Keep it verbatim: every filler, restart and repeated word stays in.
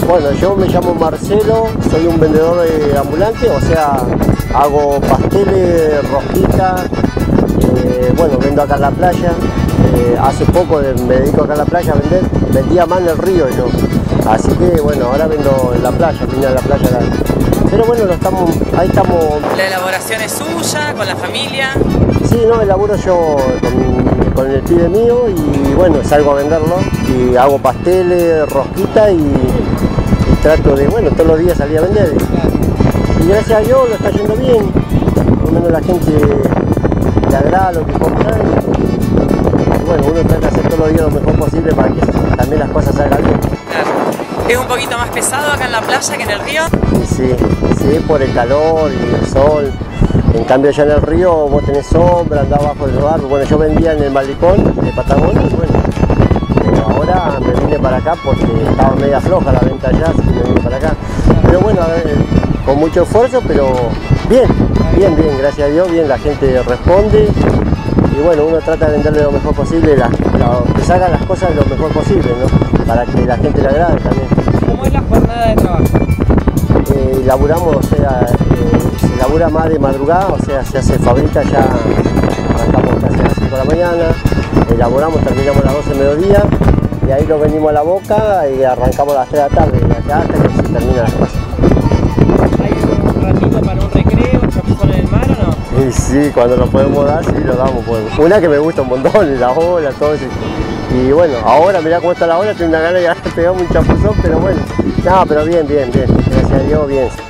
Bueno, yo me llamo Marcelo, soy un vendedor de ambulante, o sea, hago pasteles, rosquitas, eh, bueno, vendo acá en la playa. Eh, hace poco me dedico acá en la playa a vender, vendía más en el río yo, así que bueno, ahora vendo en la playa, vine a la playa acá. Pero bueno, lo estamos, ahí estamos. ¿La elaboración es suya, con la familia? Sí, no, elaboro yo con, con el pibe mío y bueno, salgo a venderlo y hago pasteles, rosquitas y, y trato de, bueno, todos los días salir a vender. Y, y gracias a Dios lo está yendo bien, por lo menos la gente le agrada lo que compra y, y bueno, uno trata de hacer todos los días lo mejor posible para que también las cosas salgan bien. Claro. ¿Es un poquito más pesado acá en la playa que en el río? Sí, sí, por el calor y el sol. En cambio allá en el río vos tenés sombra, andás bajo el barro. Bueno, yo vendía en el malecón de Patagonia y bueno, eh, ahora me vine para acá porque estaba media floja la venta allá, así que me vine para acá. Pero bueno, a ver, con mucho esfuerzo, pero bien, bien, bien, gracias a Dios, bien, la gente responde. Y bueno, uno trata de venderle lo mejor posible, la, la, que salgan las cosas lo mejor posible, ¿no? Para que la gente le agrade también. ¿Cómo es la jornada de trabajo? Eh, laburamos, o sea, eh, se labura más de madrugada, o sea, se hace fabrica ya, arrancamos casi a las cinco de la mañana, elaboramos, terminamos a las doce de mediodía, y ahí lo venimos a la boca y arrancamos a las tres de la tarde, y acá hasta que se terminan las cosas. ¿Hay un ratito para un recreo, un chapuzón en el mar o no? Y sí, cuando lo podemos dar, sí lo damos. Pues. Una que me gusta un montón, la ola, todo eso. Y bueno, ahora mirá cómo está la ola, tengo una gana de pegarme un chapuzón, pero bueno, no, pero bien, bien, bien, gracias a Dios, bien.